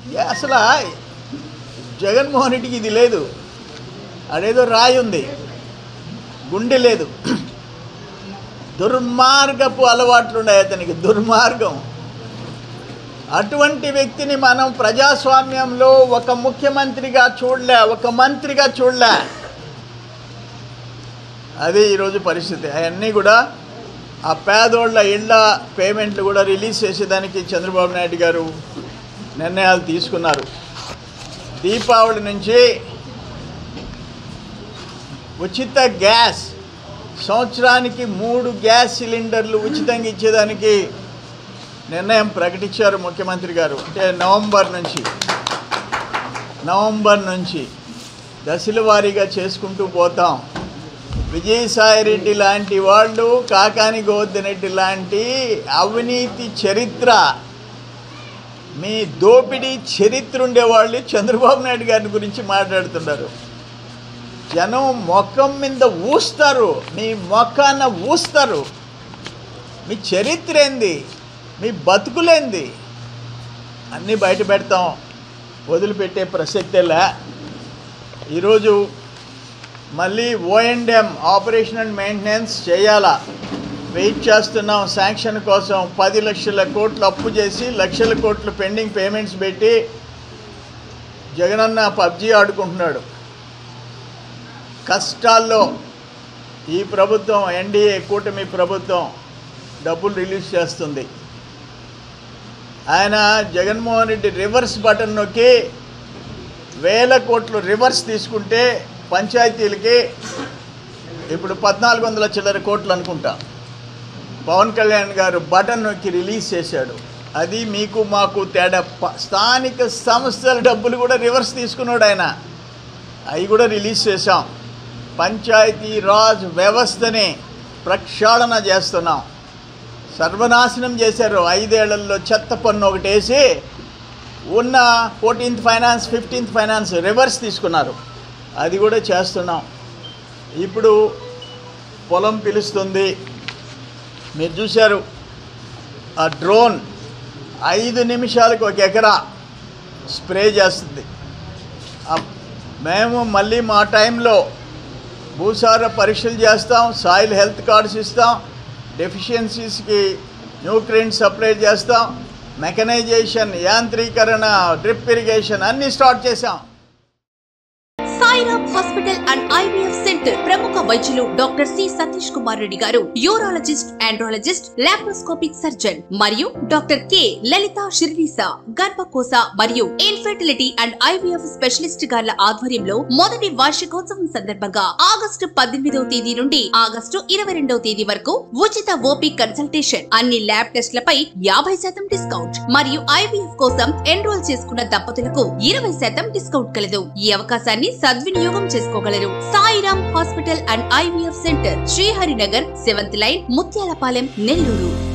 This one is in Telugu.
అసలు జగన్మోహన్ రెడ్డికి ఇది లేదు, అదేదో రాయి ఉంది, గుండె లేదు. దుర్మార్గపు అలవాట్లు ఉన్నాయి అతనికి, దుర్మార్గం. అటువంటి వ్యక్తిని మనం ప్రజాస్వామ్యంలో ఒక ముఖ్యమంత్రిగా చూడలే, ఒక మంత్రిగా చూడలే. అదే ఈరోజు పరిస్థితి. అవన్నీ కూడా ఆ పేదోళ్ళ ఇళ్ళ పేమెంట్లు కూడా రిలీజ్ చేసేదానికి చంద్రబాబు నాయుడు గారు నిర్ణయాలు తీసుకున్నారు. దీపావళి నుంచి ఉచిత గ్యాస్, సంవత్సరానికి 3 గ్యాస్ సిలిండర్లు ఉచితంగా ఇచ్చేదానికి నిర్ణయం ప్రకటించారు ముఖ్యమంత్రి గారు. అంటే నవంబర్ నుంచి దశల వారీగా చేసుకుంటూ పోతాం. విజయసాయిరెడ్డి లాంటి వాళ్ళు, కాకాని గోవర్ధన్ రెడ్డి లాంటి అవినీతి చరిత్ర, మీ దోపిడీ చరిత్ర ఉండేవాళ్ళు చంద్రబాబు నాయుడు గారి గురించి మాట్లాడుతున్నారు. జనం మొఖం మీద ఊస్తారు, మీ మొఖాన ఊస్తారు. మీ చరిత్ర ఏంది, మీ బతుకులేంది అన్నీ బయట పెడతాం, వదిలిపెట్టే ప్రసక్తేలా. ఈరోజు మళ్ళీ O&M, ఆపరేషన్ అండ్ మెయింటెనెన్స్ చేయాలా, వెయిట్ చేస్తున్నాం శాంక్షన్ కోసం. 10 లక్షల కోట్లు అప్పు చేసి లక్షల కోట్లు పెండింగ్ పేమెంట్స్ పెట్టి జగనన్న పబ్జీ ఆడుకుంటున్నాడు. కష్టాల్లో ఈ ప్రభుత్వం, ఎన్డీఏ కూటమి ప్రభుత్వం డబ్బులు రిలీజ్ చేస్తుంది. ఆయన జగన్మోహన్ రెడ్డి రివర్స్ బటన్ నొక్కి 1000 కోట్లు రివర్స్ తీసుకుంటే పంచాయతీలకి ఇప్పుడు 1400 చిల్లర కోట్లు అనుకుంటా. పవన్ కళ్యాణ్ గారు బటన్ నొక్కి రిలీజ్ చేశాడు. అది మీకు మాకు తేడా. స్థానిక సంస్థల డబ్బులు కూడా రివర్స్ తీసుకున్నాడు ఆయన, అవి కూడా రిలీజ్ చేశాం. పంచాయతీ రాజ్ వ్యవస్థని ప్రక్షాళన చేస్తున్నాం. సర్వనాశనం చేశారు. 5 ఏళ్లలో చెత్త పన్ను ఒకటి వేసి ఉన్న 14th finance 15th finance reverse తీసుకున్నారు. అది కూడా చేస్తున్నాం. ఇప్పుడు పొలం పిలుస్తుంది, మీరు చూశారు. ఆ డ్రోన్ 5 నిమిషాలకు 1 ఎకరా స్ప్రే చేస్తుంది. మేము మళ్ళీ మా టైంలో భూసార పరీక్షలు చేస్తాం, సాయిల్ హెల్త్ కార్డ్స్ ఇస్తాం, డెఫిషియన్సీస్కి న్యూట్రియంట్ సప్లై చేస్తాం, మెకనైజేషన్, యాంత్రీకరణ, డ్రిప్ ఇరిగేషన్ అన్నీ స్టార్ట్ చేశాం. Sairam hospital and IVF centre ప్రముఖ వైద్యులు doctor C Satish Kumar Reddy garu, urologist, andrologist, laparoscopic surgeon మరియు డాక్టర్ కె లలిత షిర్వీసా గర్భకోశ మరియు ఇన్ఫెర్టిలిటీ అండ్ IVF స్పెషలిస్ట్ గార్ల ఆధ్వర్యంలో మొదటి వార్షికోత్సవం సందర్భంగా ఆగస్టు 18వ తేదీ నుండి ఆగస్టు 22వ తేదీ వరకు ఉచిత ఓపీ కన్సల్టేషన్, అన్ని ల్యాబ్ టెస్ట్లపై 50% డిస్కౌంట్ మరియు IVF కోసం ఎన్రోల్ చేసుకున్న దంపతులకు 20% డిస్కౌంట్ కలదు. ఈ అవకాశాన్ని సద్వినియోగం చేసుకోగలరు. Sairam hospital and IVF centre, Sriharinagar, 7th line, Muthyalapalem, Nellore.